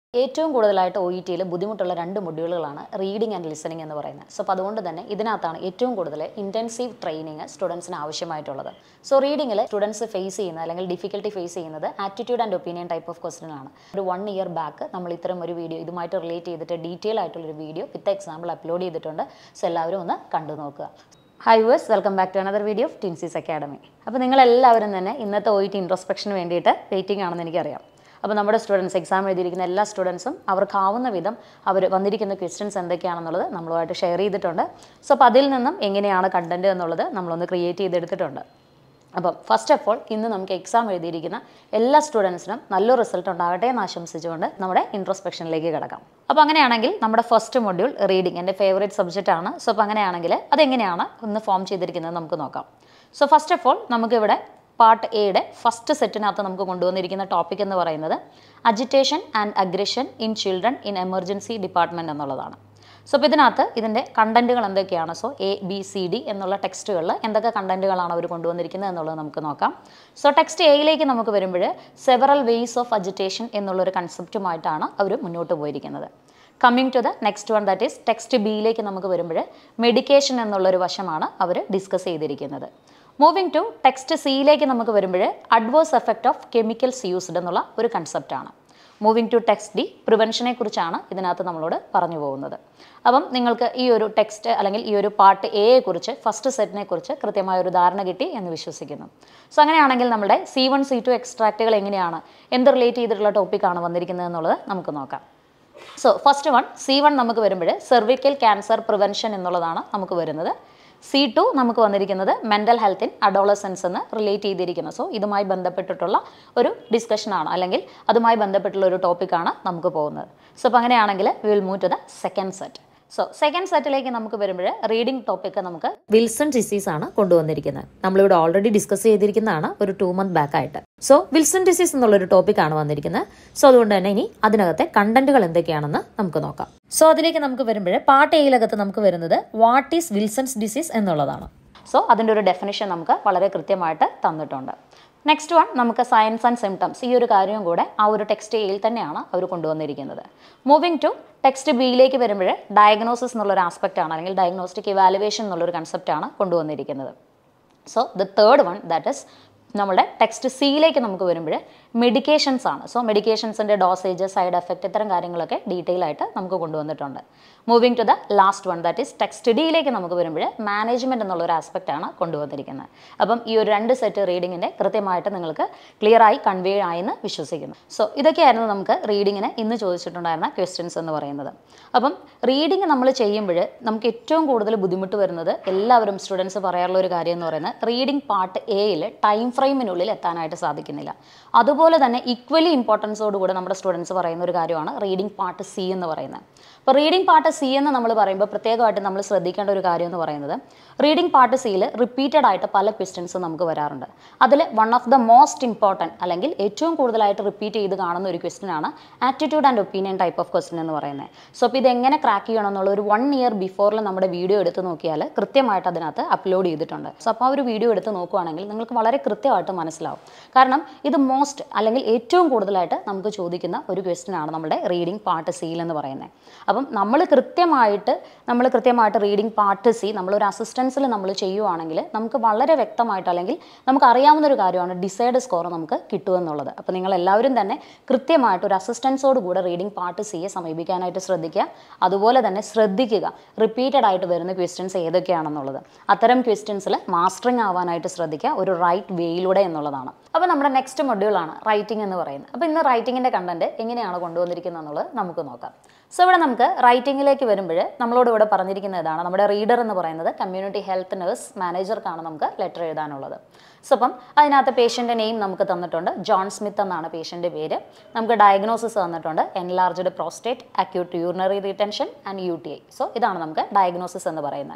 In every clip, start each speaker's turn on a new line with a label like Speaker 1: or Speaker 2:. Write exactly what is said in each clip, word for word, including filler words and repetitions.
Speaker 1: ഏറ്റവും കൂടുതലായിട്ട് O E ടിയിൽ ബുദ്ധിമുട്ടുള്ള രണ്ട് മൊഡ്യൂളുകളാണ് റീഡിംഗ് ആൻഡ് ലിസണിംഗ് എന്ന് പറയുന്നത്. സോ അപ്പോൾ അതുകൊണ്ട് തന്നെ ഇതിനകത്താണ് ഏറ്റവും കൂടുതൽ ഇൻറ്റൻസീവ് ട്രെയിനിങ് സ്റ്റുഡൻസിന് ആവശ്യമായിട്ടുള്ളത്. സോ റീഡിങ്ങിൽ സ്റ്റുഡൻസ് ഫേസ് ചെയ്യുന്ന അല്ലെങ്കിൽ ഡിഫിക്കൽട്ടി ഫേസ് ചെയ്യുന്നത് attitude and opinion type of question ആണ്. ഒരു വൺ ഇയർ ബാക്ക് നമ്മൾ ഇത്തരം ഒരു വീഡിയോ ഇതുമായിട്ട് റിലേറ്റ് ചെയ്തിട്ട് ഡീറ്റെയിൽ ആയിട്ടുള്ളൊരു വീഡിയോ വിത്ത് എക്സാമ്പിൾ അപ്ലോഡ് ചെയ്തിട്ടുണ്ട്. സോ എല്ലാവരും ഒന്ന് കണ്ടു നോക്കുക. Hi viewers, welcome back to another video of ടിൻസീസ് അക്കാഡമി. അപ്പോൾ നിങ്ങളെല്ലാവരും തന്നെ ഇന്നത്തെ ഒ ഇ ടി ഇൻട്രോസ്പെക്ഷന് വേണ്ടിയിട്ട് വെയിറ്റിംഗ് ആണെന്ന് എനിക്കറിയാം. അപ്പോൾ നമ്മുടെ സ്റ്റുഡൻസ് എക്സാം എഴുതിയിരിക്കുന്ന എല്ലാ സ്റ്റുഡൻസും അവർക്കാവുന്ന വിധം അവർ വന്നിരിക്കുന്ന ക്വസ്റ്റ്യൻസ് എന്തൊക്കെയാണെന്നുള്ളത് നമ്മളുമായിട്ട് ഷെയർ ചെയ്തിട്ടുണ്ട്. സോ അപ്പോൾ അതിൽ നിന്നും എങ്ങനെയാണ് കണ്ടൻറ്റ് എന്നുള്ളത് നമ്മളൊന്ന് ക്രിയേറ്റ് ചെയ്തെടുത്തിട്ടുണ്ട്. അപ്പം ഫസ്റ്റ് ഓഫ് ഓൾ ഇന്ന് നമുക്ക് എക്സാം എഴുതിയിരിക്കുന്ന എല്ലാ സ്റ്റുഡൻസിനും നല്ലൊരു റിസൾട്ട് ഉണ്ടാകട്ടെ എന്ന് ആശംസിച്ചുകൊണ്ട് നമ്മുടെ ഇൻട്രോസ്പെക്ഷനിലേക്ക് കിടക്കാം. അപ്പോൾ അങ്ങനെയാണെങ്കിൽ നമ്മുടെ ഫസ്റ്റ് മൊഡ്യൂൾ റീഡിംഗ് എൻ്റെ ഫേവറേറ്റ് സബ്ജക്റ്റ് ആണ്. സോ അപ്പോൾ അങ്ങനെയാണെങ്കിൽ അതെങ്ങനെയാണ് ഒന്ന് ഫോം ചെയ്തിരിക്കുന്നത് നമുക്ക് നോക്കാം. സോ ഫസ്റ്റ് ഓഫ് ഓൾ നമുക്കിവിടെ പാർട്ട് എയുടെ ഫസ്റ്റ് സെറ്റിനകത്ത് നമുക്ക് കൊണ്ടുവന്നിരിക്കുന്ന ടോപ്പിക് എന്ന് പറയുന്നത് agitation and aggression in children in emergency department എന്നുള്ളതാണ്. സോ അപ്പോൾ ഇതിനകത്ത് ഇതിൻ്റെ കണ്ടൻറ്റുകൾ എന്തൊക്കെയാണ്, so A B C D എന്നുള്ള ടെക്സ്റ്റുകളിൽ എന്തൊക്കെ കണ്ടൻറ്റുകളാണ് അവർ കൊണ്ടുവന്നിരിക്കുന്നത് എന്നുള്ളത് നമുക്ക് നോക്കാം. സോ ടെക്സ്റ്റ് എയിലേക്ക് നമുക്ക് വരുമ്പോൾ സെവറൽ വേയ്സ് ഓഫ് അജിറ്റേഷൻ എന്നുള്ളൊരു കൺസെപ്റ്റുമായിട്ടാണ് അവർ മുന്നോട്ട് പോയിരിക്കുന്നത്. Coming to the next one, that is text ബിയിലേക്ക് നമുക്ക് വരുമ്പോൾ മെഡിക്കേഷൻ എന്നുള്ളൊരു വശമാണ് അവർ ഡിസ്കസ് ചെയ്തിരിക്കുന്നത്. മൂവിങ് ടു ടെക്സ്റ്റ് സിയിലേക്ക് നമുക്ക് വരുമ്പോൾ adverse effect of chemicals used എന്നുള്ള ഒരു കൺസെപ്റ്റാണ്. മൂവിങ് ടു ടെക്സ്റ്റ് ഡി പ്രിവെൻഷനെ കുറിച്ചാണ് ഇതിനകത്ത് നമ്മളോട് പറഞ്ഞു പോകുന്നത്. അപ്പം നിങ്ങൾക്ക് ഈ ഒരു ടെക്സ്റ്റ് അല്ലെങ്കിൽ ഈ ഒരു പാർട്ട് എയെ കുറിച്ച് ഫസ്റ്റ് സെറ്റിനെ കുറിച്ച് കൃത്യമായ ഒരു ധാരണ കിട്ടി എന്ന് വിശ്വസിക്കുന്നു. സോ അങ്ങനെയാണെങ്കിൽ നമ്മുടെ സി വൺ സി ടു എക്സ്ട്രാക്റ്റുകൾ എങ്ങനെയാണ്, എന്ത് റിലേറ്റ് ചെയ്തിട്ടുള്ള ടോപ്പിക്കാണ് വന്നിരിക്കുന്നത് എന്നുള്ളത് നമുക്ക് നോക്കാം. So first one C one നമുക്ക് വരുമ്പോൾ സെർവിക്കൽ ക്യാൻസർ പ്രിവെൻഷൻ എന്നുള്ളതാണ് നമുക്ക് വരുന്നത്. സി ടു നമുക്ക് വന്നിരിക്കുന്നത് മെൻ്റൽ ഹെൽത്ത് ഇൻ അഡോളസൻസ് എന്ന് റിലേറ്റ് ചെയ്തിരിക്കുന്നത്. സോ ഇതുമായി ബന്ധപ്പെട്ടിട്ടുള്ള ഒരു ഡിസ്കഷനാണ് അല്ലെങ്കിൽ അതുമായി ബന്ധപ്പെട്ടുള്ള ഒരു ടോപ്പിക്കാണ് നമുക്ക് പോകുന്നത്. സോ അപ്പോൾ അങ്ങനെയാണെങ്കിൽ we will move to the second set. So second സെറ്റിലേക്ക് നമുക്ക് വരുമ്പോൾ റീഡിംഗ് ടോപ്പിക്ക് നമുക്ക് വിൽസൺ ഡിസീസ് ആണ് കൊണ്ടുവന്നിരിക്കുന്നത്. നമ്മളിവിടെ ഓൾറെഡി ഡിസ്കസ് ചെയ്തിരിക്കുന്നതാണ് ഒരു ടു മന്ത് ബാക്ക് ആയിട്ട്. സോ വിൽസൺ ഡിസീസ് എന്നുള്ളൊരു ടോപ്പിക്കാണ് വന്നിരിക്കുന്നത്. സോ അതുകൊണ്ട് തന്നെ ഇനി അതിനകത്തെ കണ്ടന്റുകൾ എന്തൊക്കെയാണെന്ന് നമുക്ക് നോക്കാം. സോ അതിലേക്ക് നമുക്ക് വരുമ്പോൾ പാർട്ട് എയിലകത്ത് നമുക്ക് വരുന്നത് വാട്ട് ഈസ് വിൽസൺസ് ഡിസീസ് എന്നുള്ളതാണ്. സോ അതിൻ്റെ ഒരു ഡെഫിനിഷൻ നമുക്ക് വളരെ കൃത്യമായിട്ട് തന്നിട്ടുണ്ട്. നെക്സ്റ്റ് വൺ നമുക്ക് സയൻസ് ആൻഡ് സിംറ്റംസ്, ഈ ഒരു കാര്യവും കൂടെ ആ ഒരു ടെക്സ്റ്റ് എയിൽ തന്നെയാണ് അവർ കൊണ്ടുവന്നിരിക്കുന്നത്. മൂവിങ് ടു ടെക്സ്റ്റ് ബിയിലേക്ക് വരുമ്പോൾ ഡയഗ്നോസിസ് എന്നുള്ളൊരു ആസ്പെക്റ്റ് ആണ് അല്ലെങ്കിൽ ഡയഗ്നോസ്റ്റിക് ഇവാലുവേഷൻ എന്നുള്ളൊരു കൺസെപ്റ്റാണ് കൊണ്ടുവന്നിരിക്കുന്നത്. So the third one that is നമ്മുടെ ടെക്സ്റ്റ് സിയിലേക്ക് നമുക്ക് വരുമ്പോൾ മെഡിക്കേഷൻസ് ആണ്. സോ മെഡിക്കേഷൻസിൻ്റെ ഡോസേജ്, സൈഡ് എഫക്റ്റ്, ഇത്തരം കാര്യങ്ങളൊക്കെ ഡീറ്റെയിൽ ആയിട്ട് നമുക്ക് കൊണ്ടുവന്നിട്ടുണ്ട്. Moving to the last one that is text ഡിയിലേക്ക് നമുക്ക് വരുമ്പോൾ മാനേജ്മെൻറ്റ് എന്നുള്ളൊരു ആസ്പെക്റ്റ് ആണ് കൊണ്ടുവന്നിരിക്കുന്നത്. അപ്പം ഈ ഒരു രണ്ട് സെറ്റ് റീഡിങ്ങിൻ്റെ കൃത്യമായിട്ട് നിങ്ങൾക്ക് ക്ലിയർ ആയി കൺവേ ആയെന്ന് വിശ്വസിക്കുന്നു. സോ ഇതൊക്കെയായിരുന്നു നമുക്ക് റീഡിങ്ങിന് ഇന്ന് ചോദിച്ചിട്ടുണ്ടായിരുന്ന ക്വസ്റ്റ്യൻസ് എന്ന് പറയുന്നത്. അപ്പം റീഡിങ് നമ്മൾ ചെയ്യുമ്പോൾ നമുക്ക് ഏറ്റവും കൂടുതൽ ബുദ്ധിമുട്ട് വരുന്നത് എല്ലാവരും സ്റ്റുഡൻസ് പറയാറുള്ള ഒരു കാര്യം എന്ന് പറയുന്നത് റീഡിംഗ് പാർട്ട് എയിൽ ടൈം ഫ്രെയിമിനുള്ളിൽ എത്താനായിട്ട് സാധിക്കുന്നില്ല. അതുപോലെ തന്നെ ഈക്വലി ഇമ്പോർട്ടൻസോടുകൂടെ നമ്മുടെ സ്റ്റുഡൻസ് പറയുന്ന ഒരു കാര്യമാണ് റീഡിംഗ് പാർട്ട് സി എന്ന് പറയുന്നത്. അപ്പോൾ റീഡിംഗ് പാർട്ട് സി എന്ന് നമ്മൾ പറയുമ്പോൾ പ്രത്യേകമായിട്ട് നമ്മൾ ശ്രദ്ധിക്കേണ്ട ഒരു കാര്യം എന്ന് പറയുന്നത് റീഡിംഗ് പാർട്ട് സിയിൽ റിപ്പീറ്റഡ് ആയിട്ട് പല ക്വസ്റ്റ്യൻസ് നമുക്ക് വരാറുണ്ട്. അതിൽ one of the most important അല്ലെങ്കിൽ ഏറ്റവും കൂടുതലായിട്ട് റിപ്പീറ്റ് ചെയ്ത് കാണുന്ന ഒരു ക്വസ്റ്റ്യൻ ആണ് attitude and opinion type of question എന്ന് പറയുന്നത്. സോ അപ്പോൾ ഇതെങ്ങനെ ക്രാക്ക് ചെയ്യണം എന്നുള്ള ഒരു വൺ ഇയർ ബിഫോറിൽ നമ്മുടെ വീഡിയോ എടുത്ത് നോക്കിയാൽ കൃത്യമായിട്ട് അതിനകത്ത് അപ്ലോഡ് ചെയ്തിട്ടുണ്ട്. സോ അപ്പോൾ ആ ഒരു വീഡിയോ എടുത്ത് നോക്കുകയാണെങ്കിൽ നിങ്ങൾക്ക് വളരെ കൃത്യമായിട്ട് മനസ്സിലാവും. കാരണം ഇത് മോസ്റ്റ് അല്ലെങ്കിൽ ഏറ്റവും കൂടുതലായിട്ട് നമുക്ക് ചോദിക്കുന്ന ഒരു ക്വസ്റ്റ്യൻ ആണ് നമ്മുടെ റീഡിംഗ് പാർട്ട് സിയിൽ എന്ന് പറയുന്നത്. അപ്പം നമ്മൾ കൃത്യമായിട്ട് നമ്മൾ കൃത്യമായിട്ട് റീഡിംഗ് പാർട്ട് സി നമ്മളൊരു അസിസ്റ്റൻസിൽ നമ്മൾ ചെയ്യുവാണെങ്കിൽ നമുക്ക് വളരെ വ്യക്തമായിട്ട് അല്ലെങ്കിൽ നമുക്ക് അറിയാവുന്ന ഒരു കാര്യമാണ് ഡിസൈഡ് സ്കോർ നമുക്ക് കിട്ടുമെന്നുള്ളത്. അപ്പോൾ നിങ്ങൾ എല്ലാവരും തന്നെ കൃത്യമായിട്ട് ഒരു അസിസ്റ്റൻസോട് കൂടെ റീഡിംഗ് പാർട്ട് സിയെ സമീപിക്കാനായിട്ട് ശ്രദ്ധിക്കുക. അതുപോലെ തന്നെ ശ്രദ്ധിക്കുക റിപ്പീറ്റഡ് ആയിട്ട് വരുന്ന ക്വസ്റ്റ്യൻസ് ഏതൊക്കെയാണെന്നുള്ളത്. അത്തരം ക്വസ്റ്റ്യൻസിൽ മാസ്റ്ററിങ് ആവാനായിട്ട് ശ്രദ്ധിക്കുക ഒരു റൈറ്റ് വേയിലൂടെ എന്നുള്ളതാണ്. അപ്പോൾ നമ്മുടെ നെക്സ്റ്റ് മൊഡ്യൂളാണ് റൈറ്റിംഗ് എന്ന് പറയുന്നത്. അപ്പോൾ ഇന്ന് റൈറ്റിങ്ങിൻ്റെ കണ്ടന്റ് എങ്ങനെയാണ് കൊണ്ടുവന്നിരിക്കുന്നത് എന്നുള്ളത് നമുക്ക് നോക്കാം. സോ ഇവിടെ നമുക്ക് റൈറ്റിങ്ങിലേക്ക് വരുമ്പോൾ നമ്മളോട് ഇവിടെ പറഞ്ഞിരിക്കുന്ന ഇതാണ്. നമ്മുടെ റീഡർ എന്ന് പറയുന്നത് കമ്മ്യൂണിറ്റി ഹെൽത്ത് നഴ്സ് മാനേജർക്കാണ് നമുക്ക് ലെറ്റർ എഴുതാനുള്ളത്. സോ അപ്പം അതിനകത്ത് പേഷ്യൻ്റെ നെയിം നമുക്ക് തന്നിട്ടുണ്ട്. ജോൺ സ്മിത്ത് എന്നാണ് പേഷ്യൻ്റെ പേര്. നമുക്ക് ഡയഗ്നോസിസ് തന്നിട്ടുണ്ട് enlarged prostate, acute urinary retention and U T I. So ഇതാണ് നമുക്ക് ഡയഗ്നോസിസ് എന്ന് പറയുന്നത്.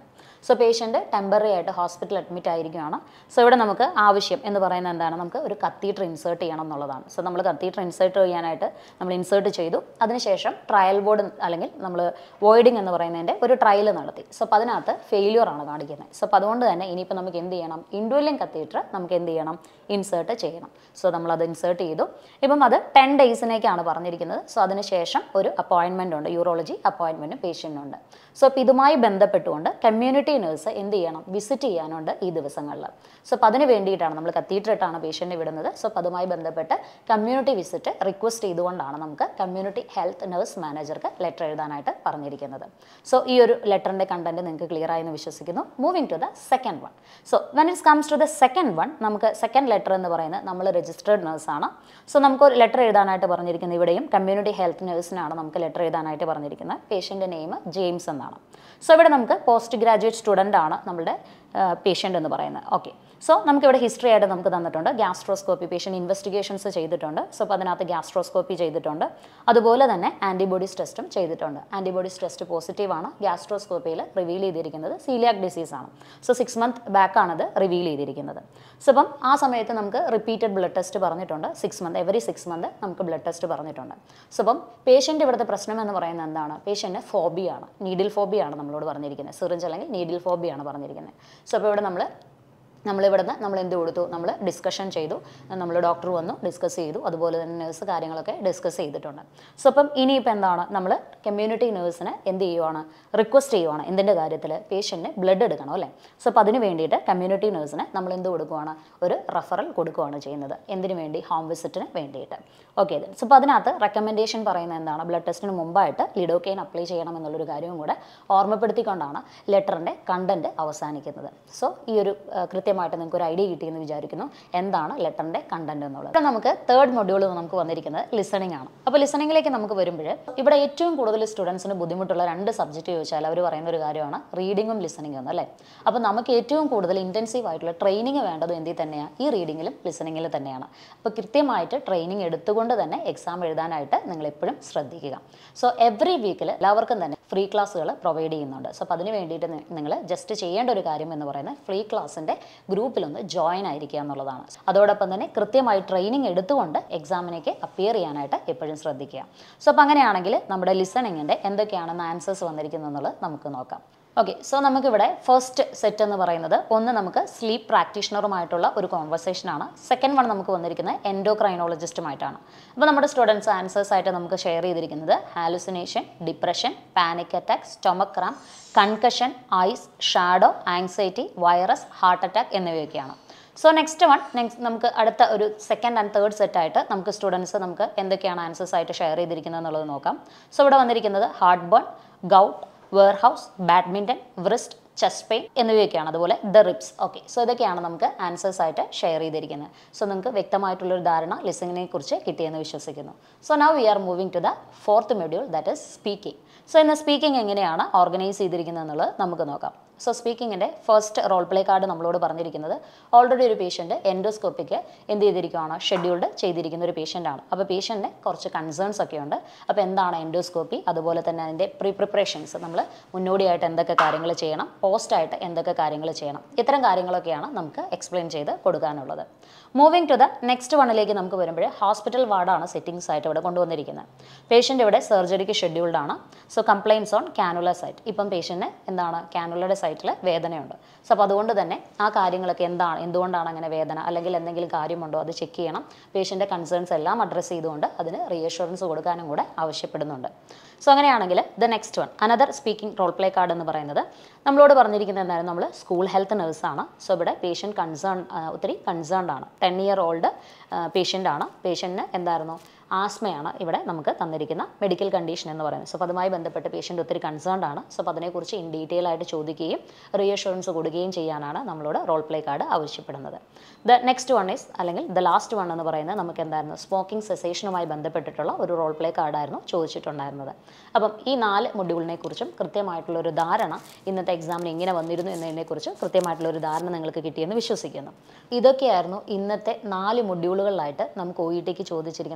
Speaker 1: സോ പേഷ്യൻ്റ് ടെമ്പററി ആയിട്ട് ഹോസ്പിറ്റൽ അഡ്മിറ്റ് ആയിരിക്കുകയാണ്. സോ ഇവിടെ നമുക്ക് ആവശ്യം എന്ന് പറയുന്നത് എന്താണ്, നമുക്ക് ഒരു കത്തീറ്റർ ഇൻസേർട്ട് ചെയ്യണം എന്നുള്ളതാണ്. സോ നമ്മൾ കത്തീറ്റർ ഇൻസേർട്ട് ചെയ്യാനായിട്ട് നമ്മൾ ഇൻസേർട്ട് ചെയ്തു. അതിനുശേഷം ട്രയൽ ബോർഡ് അല്ലെങ്കിൽ നമ്മൾ വോയിഡിങ് എന്ന് പറയുന്നതിൻ്റെ ഒരു ട്രയൽ നടത്തി. സോ അപ്പോൾ അതിനകത്ത് ഫെയിലിയർ ആണ് കാണിക്കുന്നത്. സോ അപ്പോൾ അതുകൊണ്ട് തന്നെ ഇനിയിപ്പോൾ നമുക്ക് എന്ത് ചെയ്യണം, ഇൻഡ്വെല്ലിംഗ് കത്തീറ്റർ നമുക്ക് എന്ത് ചെയ്യണം, ഇൻസേർട്ട് ചെയ്യണം. സോ നമ്മളത് ഇൻസേർട്ട് ചെയ്തു. ഇപ്പം അത് ടെൻ ഡേയ്സിനേക്കാണ് പറഞ്ഞിരിക്കുന്നത്. സോ അതിനുശേഷം ഒരു അപ്പോയിൻമെൻ്റ് ഉണ്ട്, യൂറോളജി അപ്പോയിൻമെൻറ്റും പേഷ്യൻറ്റിനുണ്ട്. സോ അപ്പോൾ ഇതുമായി ബന്ധപ്പെട്ടുകൊണ്ട് കമ്മ്യൂണിറ്റി നേഴ്സ് എന്ത് ചെയ്യണം, വിസിറ്റ് ചെയ്യാനുണ്ട് ഈ ദിവസങ്ങളിൽ. സോ അപ്പോൾ അതിന് വേണ്ടിയിട്ടാണ് നമ്മൾ കത്തീറ്റർ ഇട്ടാണ് പേഷ്യൻറ്റിനെ വിടുന്നത്. സോ അപ്പോൾ അതുമായി ബന്ധപ്പെട്ട് കമ്മ്യൂണിറ്റി വിസിറ്റ് റിക്വസ്റ്റ് ചെയ്തുകൊണ്ടാണ് നമുക്ക് കമ്മ്യൂണിറ്റി ഹെൽത്ത് നേഴ്സ് മാനേജർക്ക് ലെറ്റർ എഴുതാനായിട്ട് പറഞ്ഞിരിക്കുന്നത്. സോ ഈ ഒരു ലെറ്ററിൻ്റെ കണ്ടന്റ് നിങ്ങൾക്ക് ക്ലിയർ ആയെന്ന് വിശ്വസിക്കുന്നു. Moving to the second one. So when it's comes to the second one, നമുക്ക് സെക്കൻഡ് ലെറ്റർ എന്ന് പറയുന്നത് നമ്മൾ രജിസ്റ്റേർഡ് നേഴ്സാണ്. സോ നമുക്ക് ഒരു ലെറ്റർ എഴുതാനായിട്ട് പറഞ്ഞിരിക്കുന്നത് ഇവിടെയും കമ്മ്യൂണിറ്റി ഹെൽത്ത് നേഴ്സിനാണ് നമുക്ക് ലെറ്റർ എഴുതാനായിട്ട് പറഞ്ഞിരിക്കുന്നത്. പേഷ്യൻ്റെ നെയിം ജെയിംസ് എന്നാണ്. സോ ഇവിടെ നമുക്ക് പോസ്റ്റ് ഗ്രാജുവേറ്റ് സ്റ്റുഡൻ്റ് ആണ് നമ്മുടെ പേഷ്യൻ്റ് എന്ന് പറയുന്നത്. ഓക്കെ, സോ നമുക്കിവിടെ ഹിസ്റ്ററി ആയിട്ട് നമുക്ക് തന്നിട്ടുണ്ട്. ഗ്യാസ്ട്രോസ്കോപ്പി പേഷ്യൻ്റ് ഇൻവെസ്റ്റിഗേഷൻസ് ചെയ്തിട്ടുണ്ട്. സോ അപ്പോൾ അതിനകത്ത് ഗ്യാസ്ട്രോസ്കോപ്പി ചെയ്തിട്ടുണ്ട്. അതുപോലെ തന്നെ ആൻറ്റിബോഡീസ് ടെസ്റ്റും ചെയ്തിട്ടുണ്ട്. ആൻറ്റിബോഡീസ് ടെസ്റ്റ് പോസിറ്റീവാണ്. ഗ്യാസ്ട്രോസ്കോപ്പിയിൽ റിവീൽ ചെയ്തിരിക്കുന്നത് സീലിയാക് ഡിസീസാണ്. സോ സിക്സ് മന്ത് ബാക്കാണത് റിവീൽ ചെയ്തിരിക്കുന്നത്. സോ അപ്പം ആ സമയത്ത് നമുക്ക് റിപ്പീറ്റഡ് ബ്ലഡ് ടെസ്റ്റ് പറഞ്ഞിട്ടുണ്ട്. Six month every six month നമുക്ക് ബ്ലഡ് ടെസ്റ്റ് പറഞ്ഞിട്ടുണ്ട്. സോ അപ്പം പേഷ്യൻ്റ് ഇവിടുത്തെ പ്രശ്നം എന്ന് പറയുന്നത് എന്താണ്, പേഷ്യൻ്റ് ഫോബിയാണ്, നീഡിൽ ഫോബിയാണ് നമ്മളോട് പറഞ്ഞിരിക്കുന്നത്. സിറിഞ്ച് അല്ലെങ്കിൽ നീഡിൽ ഫോബിയാണ് പറഞ്ഞിരിക്കുന്നത്. സോ അപ്പോൾ ഇവിടെ നമ്മൾ നമ്മളിവിടുന്ന് നമ്മൾ എന്ത് കൊടുത്തു, നമ്മൾ ഡിസ്കഷൻ ചെയ്തു, നമ്മൾ ഡോക്ടർ വന്നു ഡിസ്കസ് ചെയ്തു, അതുപോലെ തന്നെ നേഴ്സ് കാര്യങ്ങളൊക്കെ ഡിസ്കസ് ചെയ്തിട്ടുണ്ട്. സോ അപ്പം ഇനിയിപ്പോൾ എന്താണ്, നമ്മൾ കമ്മ്യൂണിറ്റി നേഴ്സിനെ എന്ത് ചെയ്യുവാണ്, റിക്വസ്റ്റ് ചെയ്യുവാണ് എന്തിൻ്റെ കാര്യത്തിൽ, പേഷ്യൻറ്റിന് ബ്ലഡ് എടുക്കണം അല്ലേ. സോ അപ്പോൾ അതിന് വേണ്ടിയിട്ട് കമ്മ്യൂണിറ്റി നേഴ്സിനെ നമ്മൾ എന്ത് കൊടുക്കുവാണ്, ഒരു റെഫറൽ കൊടുക്കുകയാണ് ചെയ്യുന്നത്. എന്തിനു വേണ്ടി, ഹോം വിസിറ്റിന് വേണ്ടിയിട്ട്. ഓക്കെ, സോ അപ്പോൾ അതിനകത്ത് റെക്കമെൻഡേഷൻ പറയുന്നത് എന്താണ്, ബ്ലഡ് ടെസ്റ്റിന് മുമ്പായിട്ട് ലിഡോക്കെയിൻ അപ്ലൈ ചെയ്യണം എന്നുള്ളൊരു കാര്യവും കൂടെ ഓർമ്മപ്പെടുത്തിക്കൊണ്ടാണ് ലെറ്ററിൻ്റെ കണ്ടന്റ് അവസാനിക്കുന്നത്. സോ ഈ ഒരു കൃത്യമായിട്ട് നിങ്ങൾക്ക് ഒരു ഐഡിയ കിട്ടിയെന്ന് വിചാരിക്കുന്നു എന്താണ് ലെറ്ററിൻ്റെ കണ്ടന്റ് എന്നുള്ളത്. ഇവിടെ നമുക്ക് തേർഡ് മൊഡ്യൂൾ നമുക്ക് വന്നിരിക്കുന്നത് ലിസണിംഗ് ആണ്. അപ്പോൾ ലിസണിങ്ങിലേക്ക് നമുക്ക് വരുമ്പോൾ ഇവിടെ ഏറ്റവും കൂടുതൽ സ്റ്റുഡൻസിന് ബുദ്ധിമുട്ടുള്ള രണ്ട് സബ്ജക്റ്റ് ചോദിച്ചാൽ അവർ പറയുന്ന ഒരു കാര്യമാണ് റീഡിങ്ങും ലിസണിങ്ങും എന്ന് അല്ലേ. അപ്പോൾ നമുക്ക് ഏറ്റവും കൂടുതൽ ഇൻറ്റൻസീവ് ആയിട്ടുള്ള ട്രെയിനിങ് വേണ്ടത് എന്തിൽ തന്നെയാണ്, ഈ റീഡിങ്ങിലും ലിസണിങ്ങിലും തന്നെയാണ്. അപ്പോൾ കൃത്യമായിട്ട് ട്രെയിനിങ് എടുത്തുകൊണ്ട് തന്നെ എക്സാം എഴുതാനായിട്ട് നിങ്ങൾ എപ്പോഴും ശ്രദ്ധിക്കുക. സോ എവറി വീക്കിൽ എല്ലാവർക്കും തന്നെ ഫ്രീ ക്ലാസ്സുകൾ പ്രൊവൈഡ് ചെയ്യുന്നുണ്ട്. സോ അപ്പോൾ അതിന് വേണ്ടിയിട്ട് നിങ്ങൾ ജസ്റ്റ് ചെയ്യേണ്ട ഒരു കാര്യം എന്ന് പറയുന്നത് ഫ്രീ ക്ലാസ്സിൻ്റെ ഗ്രൂപ്പിലൊന്ന് ജോയിൻ ആയിരിക്കുക എന്നുള്ളതാണ്. അതോടൊപ്പം തന്നെ കൃത്യമായി ട്രെയിനിങ് എടുത്തുകൊണ്ട് എക്സാമിനേക്ക് അപ്പിയർ ചെയ്യാനായിട്ട് എപ്പോഴും ശ്രദ്ധിക്കുക. സോ അപ്പോൾ അങ്ങനെയാണെങ്കിൽ നമ്മുടെ ലിസണിങ്ങിൻ്റെ എന്തൊക്കെയാണെന്ന് ആൻസേഴ്സ് വന്നിരിക്കുന്നത് എന്നുള്ളത് നമുക്ക് നോക്കാം. ഓക്കെ, സോ നമുക്കിവിടെ ഫസ്റ്റ് സെറ്റ് എന്ന് പറയുന്നത് ഒന്ന് നമുക്ക് സ്ലീപ്പ് പ്രാക്ടീഷണറുമായിട്ടുള്ള ഒരു കോൺവെർസേഷനാണ്. സെക്കൻഡ് വൺ നമുക്ക് വന്നിരിക്കുന്നത് എൻഡോക്രൈനോളജിസ്റ്റുമായിട്ടാണ്. അപ്പോൾ നമ്മുടെ സ്റ്റുഡൻസ് ആൻസേഴ്സ് ആയിട്ട് നമുക്ക് ഷെയർ ചെയ്തിരിക്കുന്നത് hallucination, depression, panic attack, stomach cramp, concussion, eyes, shadow, anxiety, virus, heart attack എന്നിവയൊക്കെയാണ്. സോ നെക്സ്റ്റ് വൺ നെക്സ്റ്റ് നമുക്ക് അടുത്ത ഒരു സെക്കൻഡ് ആൻഡ് തേർഡ് സെറ്റായിട്ട് നമുക്ക് സ്റ്റുഡൻസ് നമുക്ക് എന്തൊക്കെയാണ് ആൻസേഴ്സ് ആയിട്ട് ഷെയർ ചെയ്തിരിക്കുന്നത് എന്നുള്ളത് നോക്കാം. സോ ഇവിടെ വന്നിരിക്കുന്നത് heart burn, gout, warehouse, badminton, wrist, chest pain എന്നിവയൊക്കെയാണ്. അതുപോലെ ദ റിബ്സ്. ഓക്കെ, സോ ഇതൊക്കെയാണ് നമുക്ക് ആൻസേഴ്സ് ആയിട്ട് ഷെയർ ചെയ്തിരിക്കുന്നത്. സോ നിങ്ങൾക്ക് വ്യക്തമായിട്ടുള്ളൊരു ധാരണ ലിസണിങ്ങിനെ കുറിച്ച് കിട്ടിയെന്ന് വിശ്വസിക്കുന്നു. So now we are moving to the fourth module, that is speaking. So ഇന്ന് സ്പീക്കിംഗ് എങ്ങനെയാണ് ഓർഗനൈസ് ചെയ്തിരിക്കുന്നത് എന്നുള്ളത് നമുക്ക് നോക്കാം. സോ സ്പീക്കിങ്ങിൻ്റെ ഫസ്റ്റ് റോൾ പ്ലേ കാർഡ് നമ്മളോട് പറഞ്ഞിരിക്കുന്നത് ഓൾറെഡി ഒരു പേഷ്യൻറ്റ് എൻഡോസ്കോപ്പിക്ക് എന്ത് ചെയ്തിരിക്കുകയാണ്, ഷെഡ്യൂൾഡ് ചെയ്തിരിക്കുന്ന ഒരു പേഷ്യൻ്റാണ്. അപ്പോൾ പേഷ്യൻറ്റിന് കുറച്ച് കൺസേൺസ് ഒക്കെ ഉണ്ട്. അപ്പോൾ എന്താണ് എൻഡോസ്കോപ്പി, അതുപോലെ തന്നെ അതിൻ്റെ പ്രീ പ്രിപ്പറേഷൻസ്, നമ്മൾ മുന്നോടിയായിട്ട് എന്തൊക്കെ കാര്യങ്ങൾ ചെയ്യണം, പോസ്റ്റായിട്ട് എന്തൊക്കെ കാര്യങ്ങൾ ചെയ്യണം, ഇത്തരം കാര്യങ്ങളൊക്കെയാണ് നമുക്ക് എക്സ്പ്ലെയിൻ ചെയ്ത് കൊടുക്കാനുള്ളത്. മൂവിങ് ടു ദ നെക്സ്റ്റ് വണ്ണിലേക്ക് നമുക്ക് വരുമ്പോൾ ഹോസ്പിറ്റൽ വാർഡാണ് സെറ്റിംഗ്സ് ആയിട്ട് ഇവിടെ കൊണ്ടുവന്നിരിക്കുന്നത്. പേഷ്യൻ്റ് ഇവിടെ സർജറിക്ക് ഷെഡ്യൂൾഡ് ആണ്. So complaints on cannula site. ഇപ്പം പേഷ്യൻറ്റിന് എന്താണ് കാനുലയുടെ സൈറ്റിൽ വേദനയുണ്ട്. സോ അപ്പോൾ അതുകൊണ്ട് തന്നെ ആ കാര്യങ്ങളൊക്കെ എന്താണ്, എന്തുകൊണ്ടാണ് അങ്ങനെ വേദന, അല്ലെങ്കിൽ എന്തെങ്കിലും കാര്യമുണ്ടോ അത് ചെക്ക് ചെയ്യണം. പേഷ്യൻ്റെ കൺസേൺസ് എല്ലാം അഡ്രസ്സ് ചെയ്തുകൊണ്ട് അതിന് റീഅഷുറൻസ് കൊടുക്കാനും കൂടെ ആവശ്യപ്പെടുന്നുണ്ട്. സോ അങ്ങനെയാണെങ്കിൽ the next one another speaking role play card എന്ന് പറയുന്നത് നമ്മളോട് പറഞ്ഞിരിക്കുന്നത് എന്തായാലും നമ്മൾ സ്കൂൾ ഹെൽത്ത് നഴ്സാണ്. സോ ഇവിടെ പേഷ്യൻറ്റ് കൺസേൺ ഒത്തിരി കൺസേൺഡ് ആണ്. ടെൻ ഇയർ ഓൾഡ് പേഷ്യൻ്റ് ആണ്. പേഷ്യൻറ്റിന് എന്തായിരുന്നു, ആസ്മയാണ് ഇവിടെ നമുക്ക് തന്നിരിക്കുന്ന മെഡിക്കൽ കണ്ടീഷൻ എന്ന് പറയുന്നത്. സോ അപ്പോൾ അതുമായി ബന്ധപ്പെട്ട് പേഷ്യൻ്റ് ഒത്തിരി കൺസേൺഡ് ആണ്. സോ അപ്പോൾ അതിനെക്കുറിച്ച് ഇൻ ഡീറ്റെയിൽ ആയിട്ട് ചോദിക്കുകയും റീഅഷുറൻസ് കൊടുക്കുകയും ചെയ്യാനാണ് നമ്മളോട് റോൾ പ്ലേ കാർഡ് ആവശ്യപ്പെടുന്നത്. ദ നെക്സ്റ്റ് വൺ ഈസ് അല്ലെങ്കിൽ ദ ലാസ്റ്റ് വൺ എന്ന് പറയുന്നത് നമുക്ക് എന്തായിരുന്നു, സ്മോക്കിംഗ് സെസേഷനുമായി ബന്ധപ്പെട്ടിട്ടുള്ള ഒരു റോൾ പ്ലേ കാർഡായിരുന്നു ചോദിച്ചിട്ടുണ്ടായിരുന്നത്. അപ്പം ഈ നാല് മൊഡ്യൂളിനെ കുറിച്ചും കൃത്യമായിട്ടുള്ളൊരു ധാരണ ഇന്നത്തെ എക്സാമിന് എങ്ങനെ വന്നിരുന്നു എന്നതിനെക്കുറിച്ച് കൃത്യമായിട്ടുള്ളൊരു ധാരണ നിങ്ങൾക്ക് കിട്ടിയെന്ന് വിശ്വസിക്കുന്നു. ഇതൊക്കെയായിരുന്നു ഇന്നത്തെ നാല് മൊഡ്യൂളുകളിലായിട്ട് നമുക്ക് ഒ ഇ ടിക്ക് ചോദിച്ചിരിക്കുന്ന അല്ലെങ്കിൽ ഫോം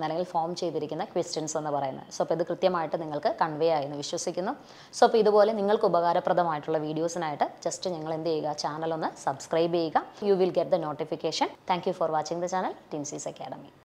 Speaker 1: ഫോം ചെയ്തിരിക്കുന്ന ക്വസ്റ്റ്യൻസ് എന്ന് പറയുന്നത്. സോ അപ്പോൾ ഇത് കൃത്യമായിട്ട് നിങ്ങൾക്ക് കൺവേ ആയെന്ന് വിശ്വസിക്കുന്നു. സോ അപ്പോൾ ഇതുപോലെ നിങ്ങൾക്ക് ഉപകാരപ്രദമായിട്ടുള്ള വീഡിയോസിനായിട്ട് ജസ്റ്റ് നിങ്ങൾ എന്ത് ചെയ്യുക, ചാനൽ ഒന്ന് സബ്സ്ക്രൈബ് ചെയ്യുക. You will get the notification. Thank you for watching the channel ടിൻസീസ് അക്കാഡമി.